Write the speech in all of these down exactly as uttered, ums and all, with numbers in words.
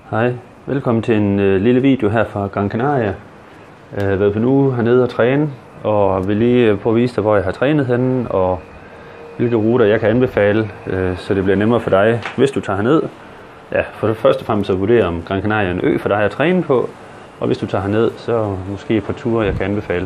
Hej, velkommen til en øh, lille video her fra Gran Canaria. Jeg har været på en uge hernede og træne, og vil lige prøve at vise dig, hvor jeg har trænet henne, og hvilke ruter jeg kan anbefale, øh, så det bliver nemmere for dig, hvis du tager herned. Ja, for det første og fremmest at vurdere, om Gran Canaria er en ø for dig at træne på, og hvis du tager herned, så måske et par ture, jeg kan anbefale.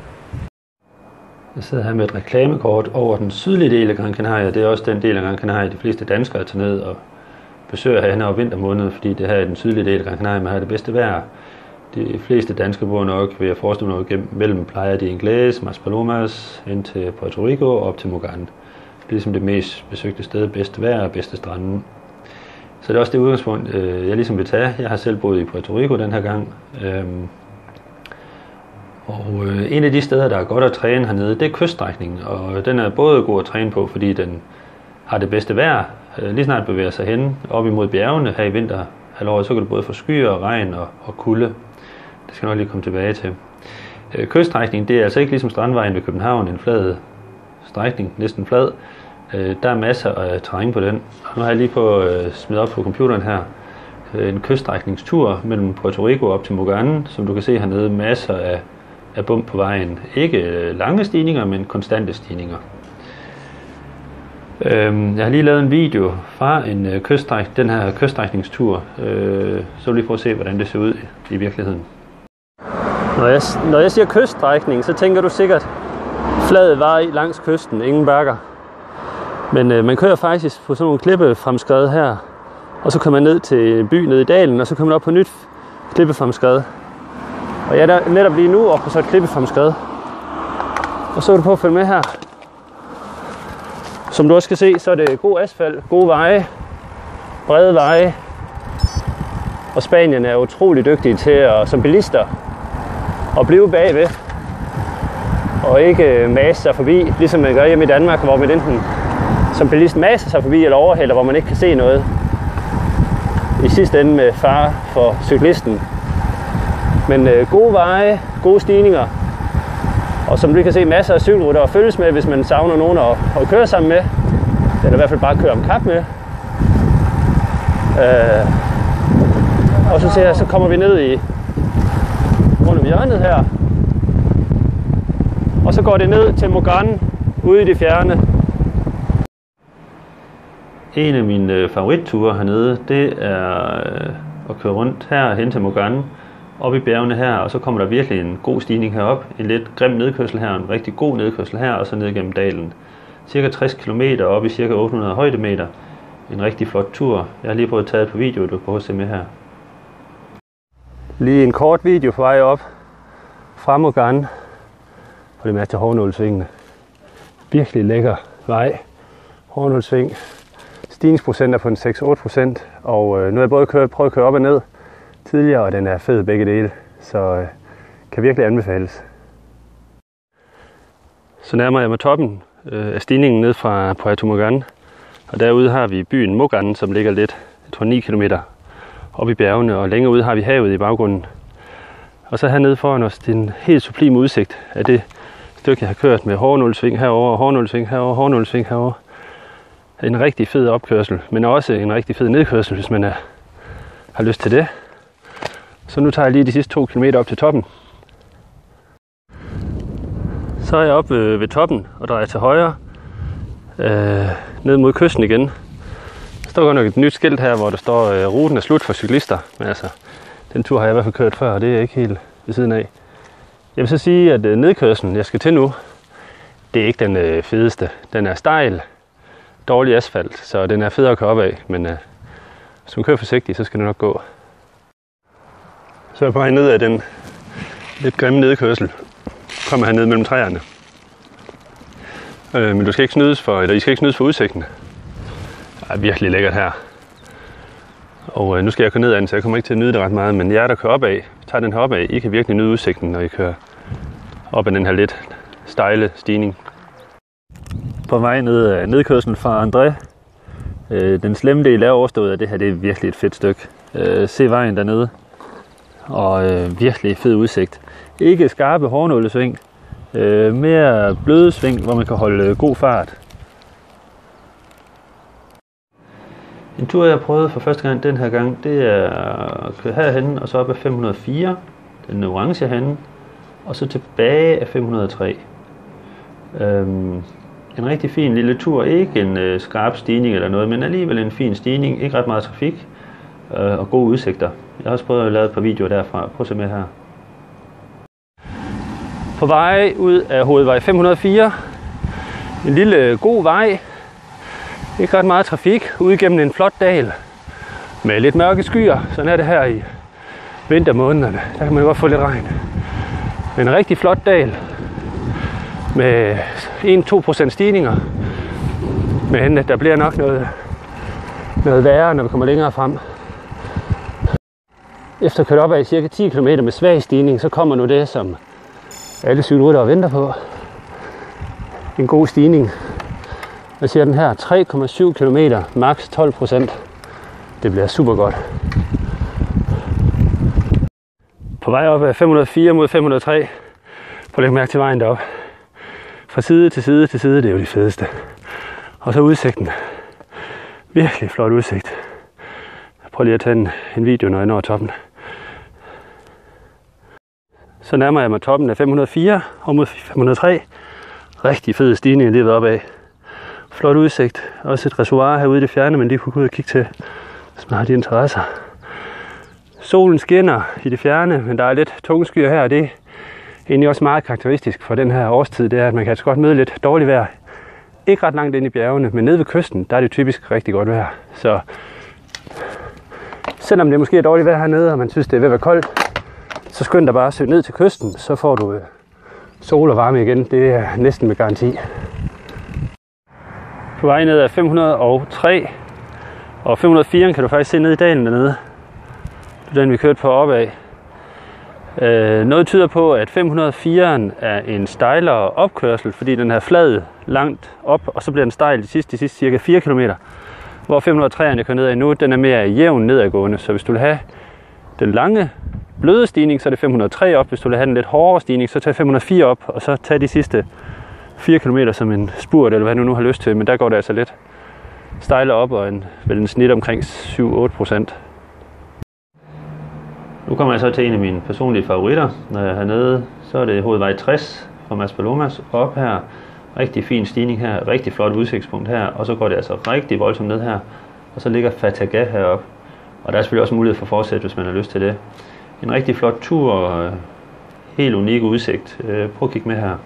Jeg sidder her med et reklamekort over den sydlige del af Gran Canaria. Det er også den del af Gran Canaria, de fleste danskere tager ned og besøger herhen over vintermåneden, fordi det her er den sydlige del af Gran Canaria, man har det bedste vejr. De fleste danskere bor nok, ved at forestille mig gennem mellem Playa de Ingles, Maspalomas, ind til Puerto Rico og op til Mogan. Det er ligesom det mest besøgte sted, bedste vejr og bedste stranden. Så det er også det udgangspunkt, jeg ligesom vil tage. Jeg har selv boet i Puerto Rico den her gang. Og en af de steder, der er godt at træne hernede, det er kyststrækningen. Og den er både god at træne på, fordi den har det bedste vejr. Lige snart bevæger sig hen op imod bjergene her i vinterhalvåret, så kan du både få skyer og regn og, og kulde. Det skal jeg nok lige komme tilbage til. Kyststrækningen, det er altså ikke ligesom Strandvejen ved København, en flad strækning, næsten flad. Der er masser af terræn på den. Og nu har jeg lige på smidt op på computeren her en kyststrækningstur mellem Puerto Rico op til Mogan, som du kan se hernede, masser af, af bump på vejen. Ikke lange stigninger, men konstante stigninger. Jeg har lige lavet en video fra en kyststræk, den her kyststrækningstur, så vil lige prøve at se, hvordan det ser ud i virkeligheden. Når jeg, når jeg siger kyststrækning, så tænker du sikkert flad vej langs kysten, ingen bakker. Men øh, man kører faktisk på sådan nogle klippefremskred her, og så kommer man ned til en by nede i dalen, og så kommer man op på nyt klippefremskred. Og jeg er netop lige nu oppe på så et klippefremskred. Og så er du på at følge med her. Som du også kan se, så er det god asfalt, gode veje, brede veje. Og Spanien er utrolig dygtige til at, som bilister at blive bagved. Og ikke mase sig forbi, ligesom man gør hjemme i Danmark, hvor man enten som bilist maser sig forbi eller overhælder, hvor man ikke kan se noget. I sidste ende med fare for cyklisten. Men øh, gode veje, gode stigninger. Og som du kan se, masser af cykelruter at følges med, hvis man savner nogen at, at køre sammen med. Eller i hvert fald bare køre om kap med. Øh, og så, ser, så kommer vi ned i rundt om hjørnet her. Og så går det ned til Mogan, ude i det fjerne. En af mine favoritture hernede, det er at køre rundt her hen til Mogan, op i bjergene her, og så kommer der virkelig en god stigning herop, en lidt grim nedkørsel her, en rigtig god nedkørsel her, og så ned gennem dalen. Cirka tres kilometer op i cirka otte hundrede højdemeter. En rigtig flot tur. Jeg har lige prøvet at tage et på video, du kan se med her. Lige en kort video på vej op fra Mogan, og det er med til Hårnålsvingene. Virkelig lækker vej. Hårnålsving. Stigningsprocent er på en seks til otte procent, og øh, nu har jeg både kørt, prøvet at køre op og ned tidligere, og den er fed begge dele, så øh, kan virkelig anbefales. Så nærmer jeg mig toppen øh, af stigningen ned fra Puerto Mogan, og derude har vi byen Mogan, som ligger lidt, jeg tror ni kilometer oppe i bjergene, og længere ude har vi havet i baggrunden. Og så hernede foran os, det er en helt sublim udsigt af det stykke, jeg har kørt med hårnålsving herover, hårnålsving herover, hårnålsving herover. En rigtig fed opkørsel, men også en rigtig fed nedkørsel, hvis man er, har lyst til det. Så nu tager jeg lige de sidste to kilometer op til toppen. Så er jeg oppe ved, ved toppen og drejer til højre, øh, ned mod kysten igen. Der står godt nok et nyt skilt her, hvor der står, øh, ruten er slut for cyklister. Men altså, den tur har jeg i hvert fald kørt før, og det er ikke helt ved siden af. Jeg vil så sige, at øh, nedkørslen, jeg skal til nu, det er ikke den øh, fedeste. Den er stejl, dårlig asfalt, så den er federe at køre op af, men øh, hvis man kører forsigtigt, så skal det nok gå. Så er jeg på vej ned af den lidt grimme nedkørsel. Kommer her ned mellem træerne. Øh, men du skal ikke snydes for, eller I skal ikke snydes for udsigten. Det er virkelig lækkert her. Og øh, nu skal jeg køre ned ad den, så jeg kommer ikke til at nyde det ret meget, men jer, der kører opad, tager den her opad, I kan virkelig nyde udsigten, når I kører op ad den her lidt stejle stigning. På vej ned af nedkørslen fra André. Øh, den slemme del er overstået af det her, det er virkelig et fedt stykke. Øh, se vejen dernede. Og øh, virkelig fed udsigt. Ikke skarpe hårnålesving, øh, mere bløde sving, hvor man kan holde øh, god fart. En tur, jeg har prøvet for første gang den her gang, det er at køre herhen og så op ad fem hundrede og fire, den orange henne, og så tilbage af fem hundrede og tre. Øhm, en rigtig fin lille tur, ikke en øh, skarp stigning eller noget, men alligevel en fin stigning, ikke ret meget trafik øh, og gode udsigter. Jeg har også prøvet at lave et par videoer derfra. Prøv at se med her. På vej ud af hovedvej fem hundrede og fire, en lille god vej, ikke ret meget trafik, ud gennem en flot dal med lidt mørke skyer. Sådan er det her i vintermånederne, der kan man godt få lidt regn. Men en rigtig flot dal med en til to procent stigninger, men der bliver nok noget, noget værre, når vi kommer længere frem. Efter at køre op ad cirka ti kilometer med svag stigning, så kommer nu det, som alle cykelryttere venter på. En god stigning. Hvad siger den her? tre komma syv kilometer, maks tolv procent. Det bliver super godt. På vej op ad fem hundrede og fire mod fem hundrede og tre. Prøv at lægge mærke til vejen deroppe. Fra side til side til side, det er jo det fedeste. Og så udsigten. Virkelig flot udsigt. Jeg prøver lige at tage en, en video, når jeg når toppen. Så nærmer jeg mig toppen af fem hundrede og fire og mod fem hundrede og tre. Rigtig fed stigning lige ved opad. Flot udsigt. Også et reservoir herude i det fjerne, men lige kunne gå ud og kigge til, hvis man har de interesser. Solen skinner i det fjerne, men der er lidt tunge skyer her, og det er egentlig også meget karakteristisk for den her årstid. Det er, at man kan altså godt møde lidt dårligt vejr. Ikke ret langt ind i bjergene, men nede ved kysten, der er det typisk rigtig godt vejr. Så selvom det måske er dårligt vejr hernede, og man synes, det er ved at være koldt, så skynd dig bare at søge ned til kysten, så får du øh, sol og varme igen. Det er næsten med garanti. På vej ned af fem hundrede og tre og fem hundrede og fire kan du faktisk se ned i dalen dernede. Det er den, vi kørte på opad. Øh, noget tyder på, at fem hundrede og fire er en stejlere opkørsel, fordi den er flad langt op, og så bliver den stejl de sidste, de sidste cirka fire kilometer. Hvor fem hundrede og tre, jeg kører ned ad nu, den er mere jævn nedadgående. Så hvis du vil have den lange, bløde stigning, så er det fem hundrede og tre op. Hvis du vil have den lidt hårdere stigning, så tag fem hundrede og fire op, og så tag de sidste fire kilometer som en spurt, eller hvad du nu har lyst til. Men der går det altså lidt stejlere op, og en, vel en snit omkring syv til otte procent. Nu kommer jeg så til en af mine personlige favoritter. Når jeg er hernede, så er det hovedvej tres fra Maspalomas op her. Rigtig fin stigning her, rigtig flot udsigtspunkt her, og så går det altså rigtig voldsomt ned her. Og så ligger Fataga heroppe. Og der er selvfølgelig også mulighed for at fortsætte, hvis man har lyst til det. En rigtig flot tur og helt unik udsigt. Prøv at kigge med her.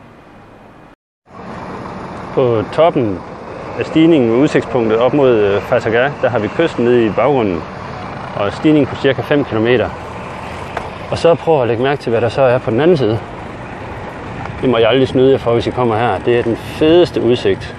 På toppen af stigningen og udsigtspunktet op mod Fataga, der har vi kysten nede i baggrunden. Og stigning på cirka fem kilometer. Og så prøv at lægge mærke til, hvad der så er på den anden side. Det må jeg aldrig snyde jer for, hvis I kommer her. Det er den fedeste udsigt.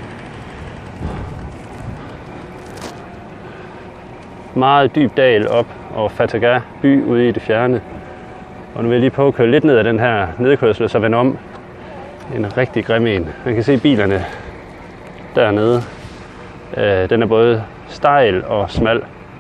Meget dyb dal op over Fataga by ude i det fjerne. Og nu vil jeg lige prøve at køre lidt ned af den her nedkørsel og så vende om. En rigtig grim en. Man kan se bilerne dernede. Den er både stejl og smal.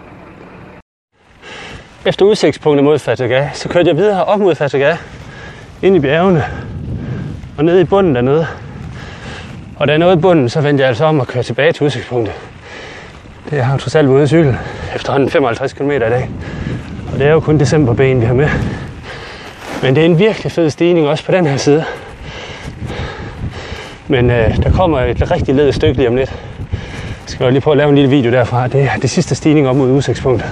Efter udsigtspunktet mod Fataga, så kørte jeg videre op mod Fataga, ind i bjergene og ned i bunden dernede. Og da jeg nåede bunden, så vendte jeg altså om og kørte tilbage til udsigtspunktet. Det har jo trods alt været ude i cykel, efterhånden femoghalvtreds kilometer i dag. Og det er jo kun decemberben, vi har med. Men det er en virkelig fed stigning også på den her side. Men øh, der kommer et rigtig ledet stykke lige om lidt. Jeg skal lige prøve at lave en lille video derfra. Det er det sidste stigning op mod udsigtspunktet.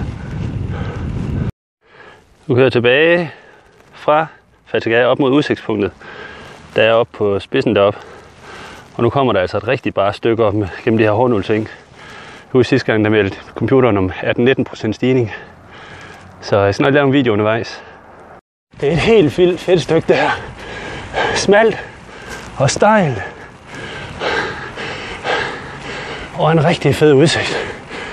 Nu kører jeg tilbage fra Fataga op mod udsigtspunktet, der er oppe på spidsen deroppe. Og nu kommer der altså et rigtig bare stykke op med, gennem de her hårdnålsving. Jeg husker sidste gang, der meldte computeren om atten til nitten procent stigning. Så jeg skal nok lave en video undervejs. Det er et helt vildt fedt stykke det her. Smalt og stejl. Og en rigtig fed udsigt.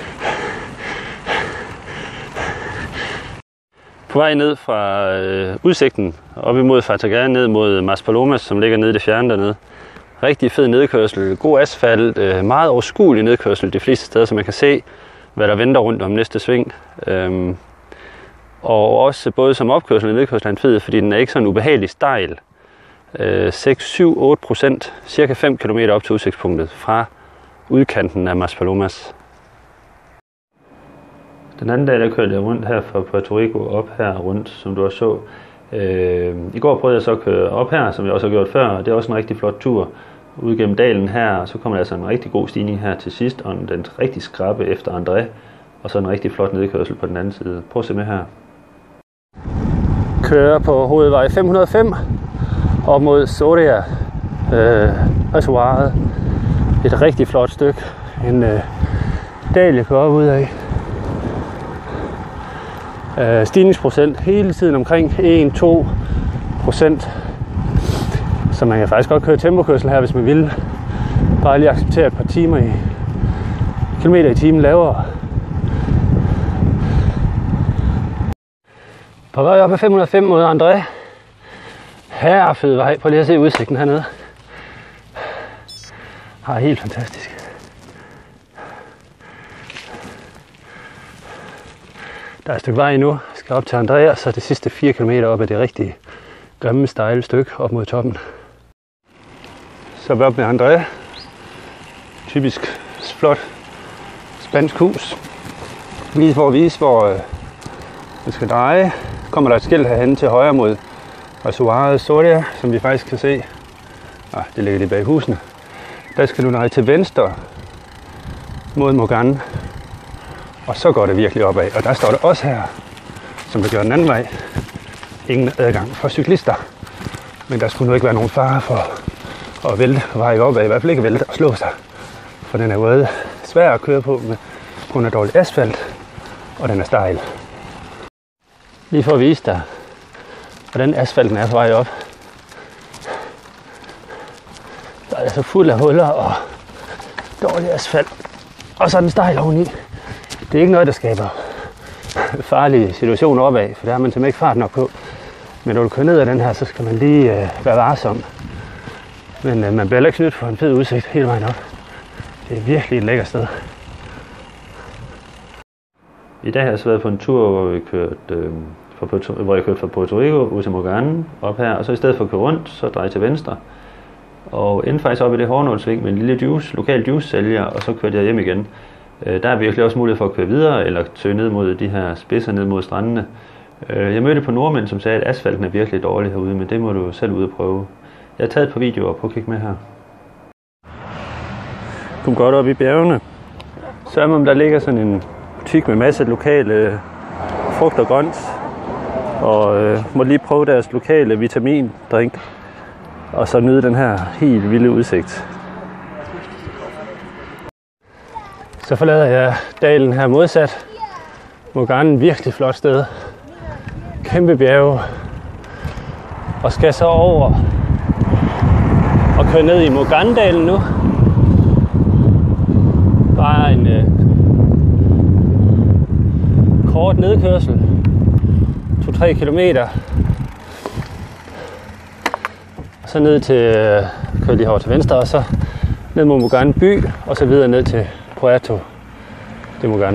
På vej ned fra øh, udsigten op imod Fataga, ned mod Maspalomas, som ligger nede i det fjerne dernede. Rigtig fed nedkørsel, god asfalt, øh, meget overskuelig nedkørsel de fleste steder, så man kan se, hvad der venter rundt om næste sving. Øhm, og også både som opkørsel og nedkørsel er en fed, fordi den er ikke sådan ubehagelig stejl. Øh, seks, syv, otte procent, cirka fem kilometer op til udsigtspunktet fra udkanten af Maspalomas. Den anden dag, der kørte jeg rundt her fra Puerto Rico op her rundt, som du også så. Øh, I går prøvede jeg så at køre op her, som jeg også har gjort før, og det er også en rigtig flot tur ud gennem dalen her, og så kommer der altså en rigtig god stigning her til sidst, og den rigtig skrappe efter André, og så en rigtig flot nedkørsel på den anden side. Prøv at se med her. Kører på hovedvej fem hundrede og fem op mod Soria øh, reservoiret. Et rigtig flot stykke. En øh, dal, jeg kører op ud af. Øh, stigningsprocent hele tiden omkring en til to procent. Så man kan faktisk godt køre tempokørsel her, hvis man vil. Bare lige acceptere et par timer i kilometer i timen lavere. På vej op ad fem hundrede og fem mod André. Her er fed vej. Prøv lige at se udsigten hernede. Her er helt fantastisk. Der er et stykke vej endnu. Jeg skal op til André, og så de sidste fire kilometer op ad det rigtig grimme, stejle stykke op mod toppen. Så er vi op med André. Typisk flot spansk hus. Lige for at vise, hvor øh, vi skal dreje. Kommer der et skilt herhen til højre mod reservoiret Soria, som vi faktisk kan se. Ah, det ligger lige bag husene. Der skal du dreje til venstre mod Mogán. Og så går det virkelig opad. Og der står det også her, som det gør den anden vej. Ingen adgang for cyklister. Men der skulle nu ikke være nogen fare for at vælte på vej opad. I hvert fald ikke vælte og slå sig. For den er jo svær at køre på med grund af dårlig asfalt. Og den er stejl. Lige for at vise dig, hvordan asfalten er på vej op. Der er altså fuld af huller og dårlig asfalt. Og så er den stejl oveni. Det er ikke noget, der skaber farlige situationer opad, for der har man simpelthen ikke fart nok på. Men når du kører ned ad den her, så skal man lige øh, være varsom. Men øh, man bliver ikke snydt for en fed udsigt hele vejen op. Det er virkelig et lækkert sted. I dag har jeg så været på en tur, hvor, vi kørte, øh, fra Puerto, hvor jeg kørte fra Puerto Rico ud til Mogán op her, og så i stedet for at køre rundt, så dreje til venstre. Og endte faktisk op i det hårnålsving med en lille juice, lokal juice-sælger, og så kørte jeg hjem igen. Der er virkelig også mulighed for at køre videre, eller søge ned mod de her spidser ned mod strandene. Jeg mødte på nordmænd, som sagde, at asfalten er virkelig dårlig herude, men det må du selv ud og prøve. Jeg har taget et par videoer, prøv at kigge med her. Kom godt op i bjergene. Så om der ligger sådan en butik med masse lokale frugt og grønt. Og øh, må lige prøve deres lokale vitamindrink. Og så nyde den her helt vilde udsigt. Så forlader jeg dalen her modsat. Mogán, virkelig flot sted. Kæmpe bjerge. Og skal så over og køre ned i Mogán-dalen nu. Bare en øh, kort nedkørsel. to til tre kilometer. Og så ned til, øh, køre lige over til venstre, og så ned mod Mogán by, og så videre ned til Puerto de Mogán.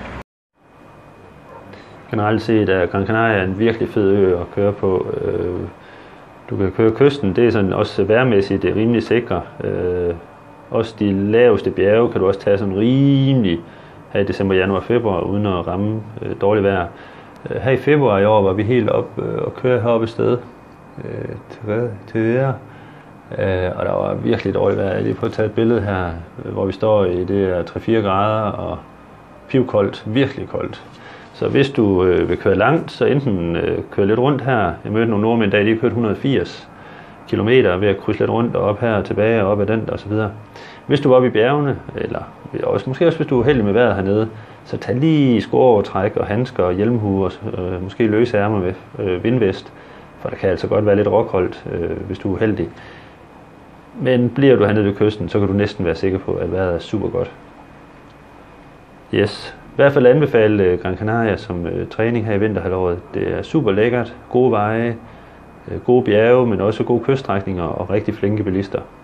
Generelt set er Gran Canaria en virkelig fed ø at køre på. Du kan køre kysten, det er sådan også vejrmæssigt, det er rimelig sikre. Også de laveste bjerge kan du også tage sådan rimelig her i december, januar, februar, uden at ramme dårligt vejr. Her i februar i år var vi helt op og køre heroppe et sted til, til vejr. Og der var virkelig dårligt vejr. Jeg lige prøvet at tage et billede her, hvor vi står i det er tre til fire grader og pivkoldt, virkelig koldt. Så hvis du øh, vil køre langt, så enten øh, køre lidt rundt her. Jeg mødte nogle nordmænd, der lige kørt et hundrede og firs kilometer ved at krydse lidt rundt og op her og tilbage og op ad den og så videre. Hvis du er oppe i bjergene, eller også, måske også hvis du er heldig med vejret hernede, så tag lige skoovertræk og handsker og hjelmhue og øh, måske løse ærmer med øh, vindvest. For der kan altså godt være lidt råkoldt, øh, hvis du er heldig. Men bliver du hernede ved kysten, så kan du næsten være sikker på, at vejret er super godt. Yes. I hvert fald anbefale Gran Canaria som uh, træning her i vinterhalvåret. Det er super lækkert, gode veje, uh, gode bjerge, men også gode kyststrækninger og rigtig flinke bilister.